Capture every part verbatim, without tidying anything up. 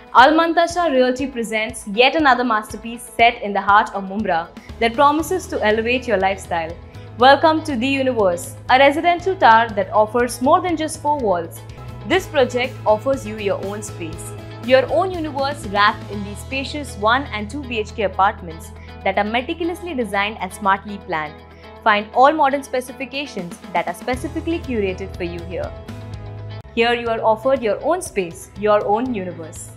Almantasha Realty presents yet another masterpiece set in the heart of Mumbai that promises to elevate your lifestyle. Welcome to The Universe, a residential tower that offers more than just four walls. This project offers you your own space, your own universe wrapped in these spacious one and two B H K apartments that are meticulously designed and smartly planned. Find all modern specifications that are specifically curated for you here. Here you are offered your own space, your own universe.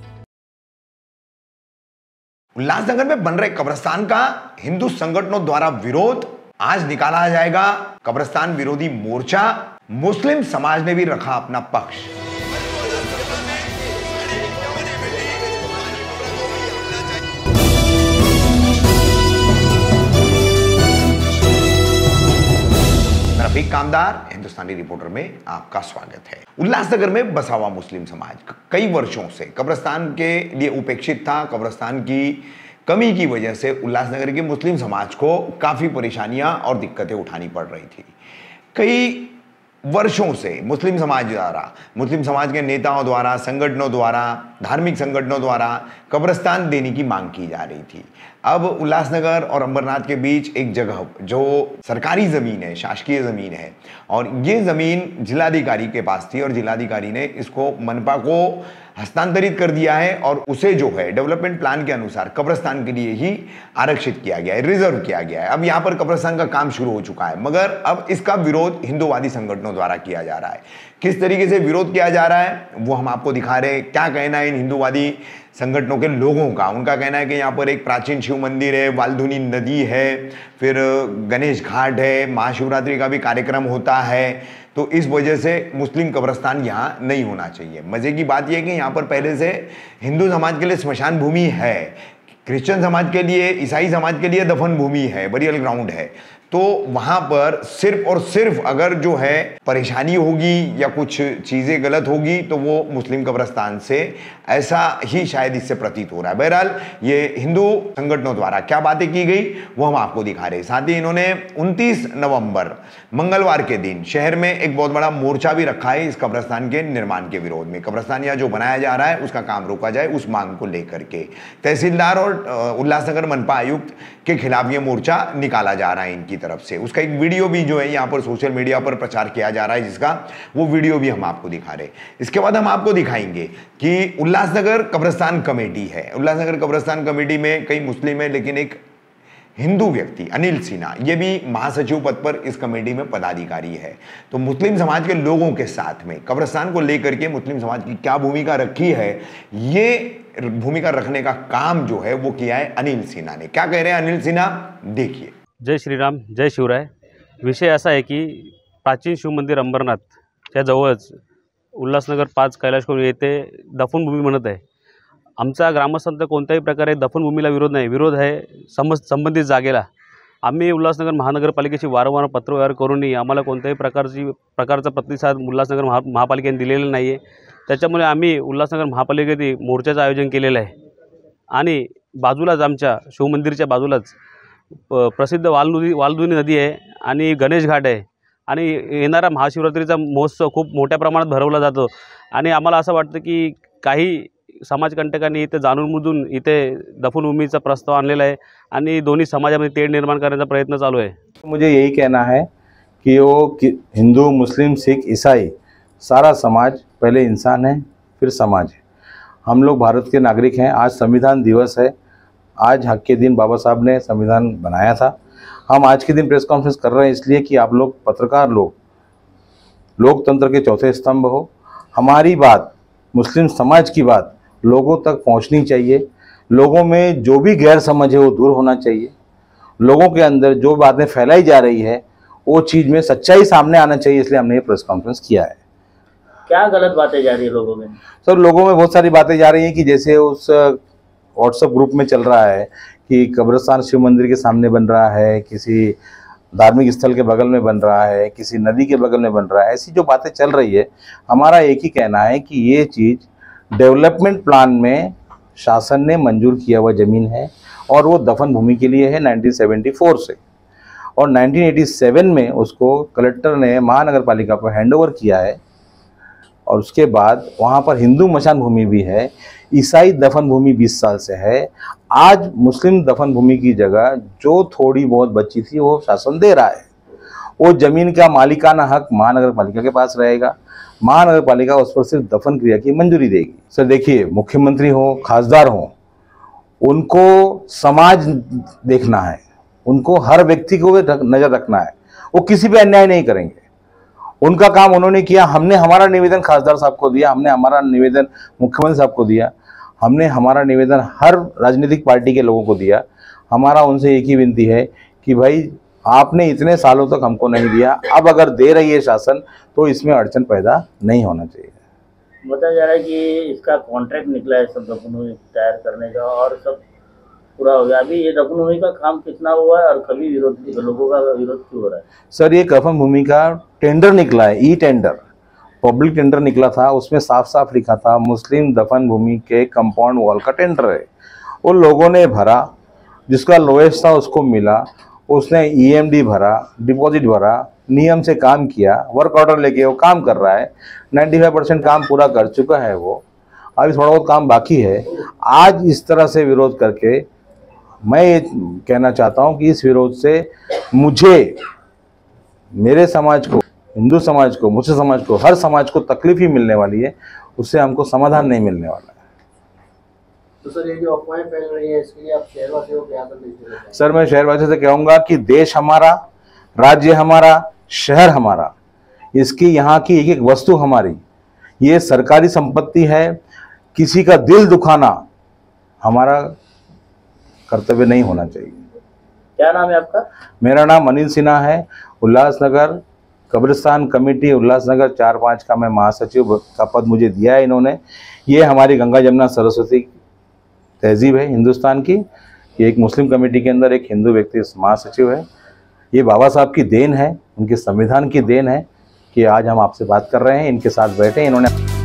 Ulhasnagar में बन रहे कब्रिस्तान का हिंदू संगठनों द्वारा विरोध। आज निकाला जाएगा कब्रिस्तान विरोधी मोर्चा। मुस्लिम समाज ने भी रखा अपना पक्ष। रफीक कामदार हिंदुस्तानी रिपोर्टर में आपका स्वागत है। उल्लासनगर में बसा हुआ मुस्लिम समाज कई वर्षों से कब्रिस्तान के लिए उपेक्षित था। कब्रिस्तान की कमी की वजह से उल्लासनगर के मुस्लिम समाज को काफी परेशानियां और दिक्कतें उठानी पड़ रही थी। कई वर्षों से मुस्लिम समाज द्वारा, मुस्लिम समाज के नेताओं द्वारा, संगठनों द्वारा, धार्मिक संगठनों द्वारा कब्रिस्तान देने की मांग की जा रही थी। अब उल्लासनगर और अंबरनाथ के बीच एक जगह जो सरकारी ज़मीन है, शासकीय ज़मीन है, और ये ज़मीन जिलाधिकारी के पास थी और जिलाधिकारी ने इसको मनपा को हस्तांतरित कर दिया है और उसे जो है डेवलपमेंट प्लान के अनुसार कब्रिस्तान के लिए ही आरक्षित किया गया है, रिजर्व किया गया है। अब यहाँ पर कब्रिस्तान का काम शुरू हो चुका है, मगर अब इसका विरोध हिंदूवादी संगठनों द्वारा किया जा रहा है। किस तरीके से विरोध किया जा रहा है वो हम आपको दिखा रहे हैं। क्या कहना है इन हिंदूवादी संगठनों के लोगों का? उनका कहना है कि यहाँ पर एक प्राचीन शिव मंदिर है, वाल्धुनी नदी है, फिर गणेश घाट है, महाशिवरात्रि का भी कार्यक्रम होता है, तो इस वजह से मुस्लिम कब्रिस्तान यहाँ नहीं होना चाहिए। मजे की बात यह है कि यहाँ पर पहले से हिंदू समाज के लिए स्मशान भूमि है, क्रिश्चियन समाज के लिए, ईसाई समाज के लिए दफन भूमि है, बरियल ग्राउंड है। तो वहां पर सिर्फ और सिर्फ अगर जो है परेशानी होगी या कुछ चीजें गलत होगी तो वो मुस्लिम कब्रिस्तान से, ऐसा ही शायद इससे प्रतीत हो रहा है। बहरहाल ये हिंदू संगठनों द्वारा क्या बातें की गई वो हम आपको दिखा रहे हैं। साथ ही इन्होंने उनतीस नवंबर मंगलवार के दिन शहर में एक बहुत बड़ा मोर्चा भी रखा है इस कब्रिस्तान के निर्माण के विरोध में। कब्रिस्तान यहाँ जो बनाया जा रहा है उसका काम रोका जाए, उस मांग को लेकर के तहसीलदार और उल्लासनगर मनपा आयुक्त के खिलाफ ये मोर्चा निकाला जा रहा है इनकी तरफ से। उसका एक वीडियो भी जो है यहाँ पर सोशल मीडिया पर प्रचार किया जा रहा है, जिसका वो वीडियो भी हम आपको दिखा रहे हैं। इसके बाद हम आपको दिखाएंगे कि उल्लासनगर कब्रिस्तान कमेटी है। उल्लासनगर कब्रिस्तान कमेटी में कई मुस्लिम है, लेकिन एक हिंदू व्यक्ति अनिल सिन्हा, ये भी महासचिव पद पर इस कमेटी में पदाधिकारी है। तो मुस्लिम समाज के लोगों के साथ में कब्रिस्तान को लेकर के मुस्लिम समाज की क्या भूमिका रखी है, ये भूमिका रखने का काम जो है वो किया है अनिल सिन्हा ने। क्या कह रहे हैं अनिल सिन्हा, देखिए। जय श्रीराम, जय शिवराय। विषय असा आहे की प्राचीन शिव मंदिर अंबरनाथच्या जवळच उल्हासनगर पाच कैलाशकोन येथे दफनभूमी म्हणत आहे। आमचा ग्रामस्थांचा कोणत्याही प्रकारे दफनभूमीला विरोध नाही, विरोध आहे सम संबंधित जागेला। आम्ही उल्हासनगर महानगरपालिकेची वारंवार पत्रव्यवहार करूनही आम्हाला कोणत्याही प्रकारची प्रकारचा प्रतिसाद उल्हासनगर महा महापालिकेने दिलेला नाही आहे। त्याच्यामुळे आम्ही उल्हासनगर महापालिकेत मोर्चाचं आयोजन केलेलं आहे आणि बाजूलाच आमच्या शिवमंदिरच्या बाजूलाच प्रसिद्ध वालनदी वालधुनी नदी आहे आणि गणेश घाट आहे आणि येणारा महाशिवरात्रीचा महोत्सव खूप मोठ्या प्रमाणात भरवला जातो आणि आम्हाला असं वाटतं की काही समाजकंटकांनी इथे जाणूनबुजून इथे दफनभूमीचा प्रस्ताव आणलेला आहे आणि दोन्ही समाजामध्ये तेढ निर्माण करण्याचा प्रयत्न चालू आहे। मुझे यही कहना है कि वो हिंदू, मुस्लिम, सिख, ईसाई, सारा समाज पहले इंसान है फिर समाज है। हम लोग भारत के नागरिक हैं। आज संविधान दिवस है, आज हक के दिन बाबा साहब ने संविधान बनाया था। हम आज के दिन प्रेस कॉन्फ्रेंस कर रहे हैं इसलिए कि आप लोग पत्रकार लोग लोकतंत्र के चौथे स्तंभ हो। हमारी बात, मुस्लिम समाज की बात लोगों तक पहुंचनी चाहिए। लोगों में जो भी गैर समझ है वो दूर होना चाहिए। लोगों के अंदर जो बातें फैलाई जा रही है वो चीज़ में सच्चाई सामने आना चाहिए, इसलिए हमने ये प्रेस कॉन्फ्रेंस किया है। क्या गलत बातें जा रही है लोगों में? सर, लोगों में बहुत सारी बातें जा रही हैं कि जैसे उस व्हाट्सएप ग्रुप में चल रहा है कि कब्रिस्तान शिव मंदिर के सामने बन रहा है, किसी धार्मिक स्थल के बगल में बन रहा है, किसी नदी के बगल में बन रहा है। ऐसी जो बातें चल रही है, हमारा एक ही कहना है कि ये चीज़ डेवलपमेंट प्लान में शासन ने मंजूर किया हुआ ज़मीन है और वो दफन भूमि के लिए है नाइनटीन सेवेंटी फोर से, और नाइनटीन एटी सेवन में उसको कलेक्टर ने महानगर पालिका को हैंड ओवर किया है। और उसके बाद वहाँ पर हिंदू मशान भूमि भी है। ईसाई दफन भूमि बीस साल से है। आज मुस्लिम दफन भूमि की जगह जो थोड़ी बहुत बची थी वो शासन दे रहा है। वो जमीन का मालिकाना हक महानगर पालिका के पास रहेगा। महानगर पालिका उस पर सिर्फ दफन क्रिया की मंजूरी देगी। सर देखिए, मुख्यमंत्री हो, खासदार हो, उनको समाज देखना है, उनको हर व्यक्ति को नजर रखना है। वो किसी पे अन्याय नहीं करेंगे। उनका काम उन्होंने किया। हमने हमारा निवेदन खासदार साहब को दिया, हमने हमारा निवेदन मुख्यमंत्री साहब को दिया, हमने हमारा निवेदन हर राजनीतिक पार्टी के लोगों को दिया। हमारा उनसे एक ही विनती है कि भाई आपने इतने सालों तक हमको नहीं दिया, अब अगर दे रही है शासन तो इसमें अड़चन पैदा नहीं होना चाहिए। बताया जा रहा है कि इसका कॉन्ट्रैक्ट निकला है सब दफनभूमि तैयार करने का और सब पूरा हो गया। अभी ये दफनभूमि का काम कितना हुआ है और कभी विरोध लोगों का विरोध क्यों हो रहा है? सर ये दफन भूमि का टेंडर निकला है, ई टेंडर, पब्लिक टेंडर निकला था। उसमें साफ साफ लिखा था मुस्लिम दफन भूमि के कंपाउंड वॉल का टेंडर है। वो लोगों ने भरा, जिसका लोएस्ट था उसको मिला, उसने ई एम डी भरा, डिपॉजिट भरा, नियम से काम किया, वर्क ऑर्डर लेके वो काम कर रहा है। पचानवे परसेंट काम पूरा कर चुका है वो, अभी थोड़ा बहुत काम बाकी है। आज इस तरह से विरोध करके मैं ये कहना चाहता हूँ कि इस विरोध से मुझे, मेरे समाज को, हिंदू समाज को, मुस्लिम समाज को, हर समाज को तकलीफ ही मिलने वाली है, उससे हमको समाधान नहीं मिलने वाला है। तो सर ये जो अफवाहें फैल रही है इसके लिए आप शहरवासियों को क्या संदेश देना चाहेंगे? सर मैं शहरवासियों से कहूँगा कि देश हमारा, राज्य हमारा, शहर हमारा, इसकी यहाँ की एक एक वस्तु हमारी, ये सरकारी संपत्ति है। किसी का दिल दुखाना हमारा कर्तव्य नहीं होना चाहिए। क्या नाम है आपका? मेरा नाम अनिल सिन्हा है। उल्लासनगर कब्रिस्तान कमेटी उल्लासनगर चार पाँच का मैं महासचिव का पद मुझे दिया है इन्होंने। ये हमारी गंगा जमुना सरस्वती तहजीब है हिंदुस्तान की। ये एक मुस्लिम कमेटी के अंदर एक हिंदू व्यक्ति महासचिव है। ये बाबा साहब की देन है, उनके संविधान की देन है कि आज हम आपसे बात कर रहे हैं, इनके साथ बैठे इन्होंने।